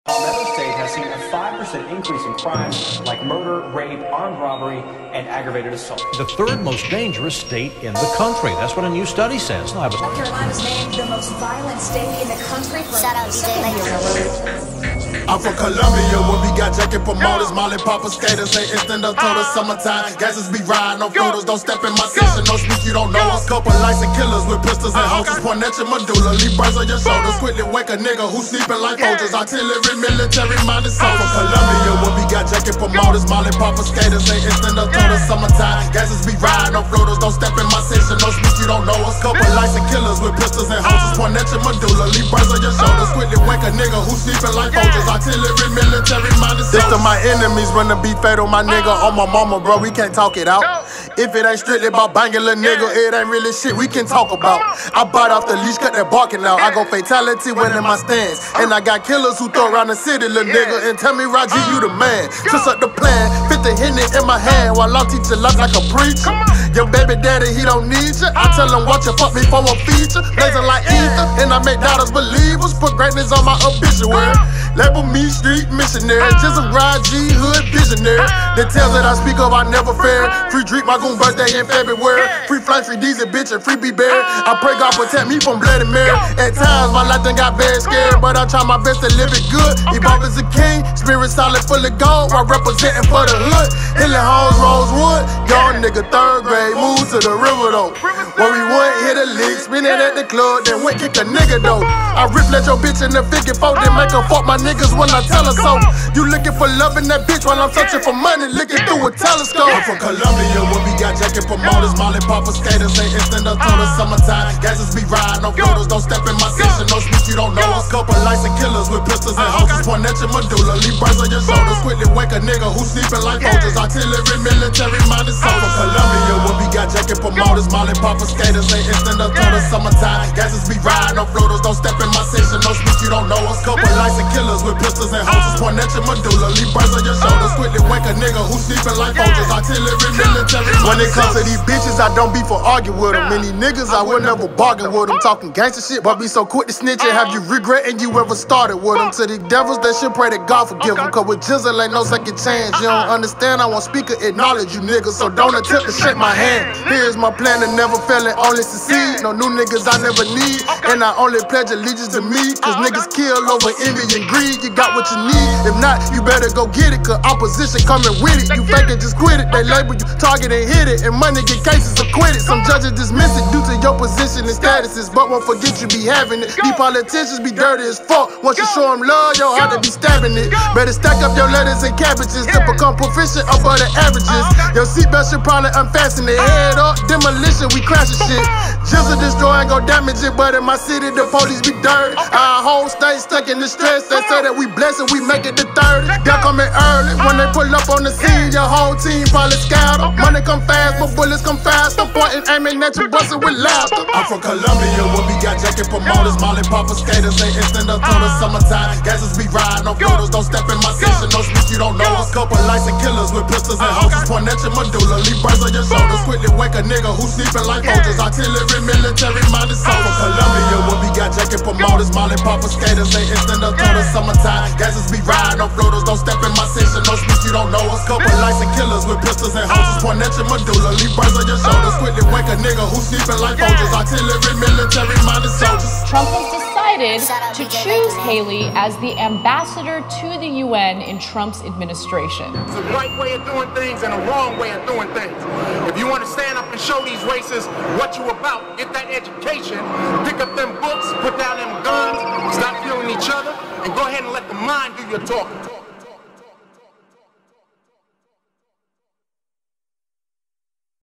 Palmetto State has seen a 5% increase in crimes like murder, rape, armed robbery, and aggravated assault. The third most dangerous state in the country. That's what a new study says. North Carolina's named the most violent state in the country for Shout out DJ Lakers. I'm from Columbia, where we got jacket promoters, Molly Papa skaters, ain't instant up total summertime. Gases be riding on photos, don't step in my section, no speak, you don't know us. Couple lights and killers with pistols and hoses, point at your medulla, leave burns on your shoulders. Quickly wake a nigga who sleeping like vultures, artillery, military minded soldiers. From Columbia, where we got jacket promoters, Molly Papa skaters, ain't instant up total summertime. Gases be riding on photos, don't step in my section, no speak, you don't know us. Couple lights and killers with pistols and hoses, point at your medulla, leave burns on your shoulders. Quickly wake a nigga who sleeping like vultures, artillery, military minded. This to my enemies, run to be fatal, my nigga. On my mama, bro, we can't talk it out. If it ain't strictly about banging a nigga, it ain't really shit we can talk about. I bite off the leash, cut that barking out. I go fatality when in my stance. And I got killers who throw around the city, little nigga. And tell me, Raji, you the man. Just up the plan, 50 Henny in my hand while I'm teaching life like a preacher. Your baby daddy, he don't need you. I tell him, watch you fuck me for a feature. Blazing like ether, and I make daughters believers. Put greatness on my obituary. Label me street missionary, just a Raji hood visionary. The tales that I speak of, I never fair. Free drink, my goon birthday in February. Free flight, free diesel, bitch, and free be-bear. I pray God protect me from Bloody Mary. At times, my life done got very scared, but I try my best to live it good. Evolve as a king, spirit solid, full of gold, while representing for the hood. Hilly Homes, Rosewood, young nigga, third grade, moved to the river though. Where we went, hit a lick, spin it at the club, then went kick a nigga though. I rip let your bitch in the 54, then make her fuck my niggas when I tell her so. You looking for love in that bitch while I'm searching for money, looking through a telescope. I'm from Columbia, where we got jacket promoters, Molly Papa skaters, ain't instant up total summertime. Gases be riding on photos, don't step in my section, no speak, you don't know us. Couple lights and killers with pistols and hoses, point at your medulla, leave burns on your shoulders. Quickly wake a nigga who sleeping like vultures, artillery, military minded soldiers. From Columbia, where we got jacket promoters, Molly Papa skaters, ain't instant up total summertime. Gases be riding on photos, don't step in my section, no speak, you don't know us. Couple lights and killers with pistols and hoses, point at your medulla, leave burns on your shoulders. Quickly wake a nigga who sleeping like vultures, artillery, military. When it comes to these bitches, I don't be for argue with them. And these niggas, I will never bargain with them. Talking gangster shit, but be so quick to snitch and have you regretting you ever started with them. To these devils, they should pray that God forgive them. Cause with Jizzle ain't no second chance. You don't understand, I want speaker acknowledge you niggas, so don't attempt to shake my hand. Here's my plan to never fail and only succeed. No new niggas I never need, and I only pledge allegiance to me. Cause niggas kill over envy and greed. You got what you need, if not, you better go get it. Cause opposition coming with it. You fake it, just quit it. They label you, target and hit it, and money get cases acquitted. Some judges dismiss it due to your position and statuses, but won't forget you be having it. These politicians be dirty as fuck. Once you show them love, your heart to be stabbing it. Better stack up your lettuce and cabbages to become proficient above the averages. Your seatbelt should probably unfasten it. Head up, demolition, we crashing shit. Jizzle destroy ain't gon' damage it, but in my city the police be dirty. Our whole state stuck in the stress. They say that we blessed and we make it to 30. They're coming early when they pull up on the scene. Your whole team probably scattered. Money come fast, but bullets come fast. I'm pointing, aiming at you, busting with laughter. I'm from Columbia, where we got jacket promoters, Molly Papa skaters, ain't instant up total summertime. Gases be riding on photos, don't step in my section, no speak, you don't know us. Couple lights and killers with pistols and hoses, point at your medulla, leave burns on your shoulders. Quickly wake a nigga who sleeping like vultures, artillery, military minded soldiers. From Columbia, where we got jacket promoters, Molly Papa skaters, ain't instant up total summertime. Gases be riding on photos, don't step in my section, no speak, you don't know us. Couple lights and killers with pistols and hoses, point at your medulla, leave burns on your shoulders. Quickly wake a nigga who sleeping like vultures, artillery, military minded soldiers. Trump has decided to choose Haley as the ambassador to the UN in Trump's administration. It's a right way of doing things and a wrong way of doing things. If you want to stand up and show these racists what you about, get that education, pick up them books, put down them guns, stop killing each other, and go ahead and let the mind do your talking.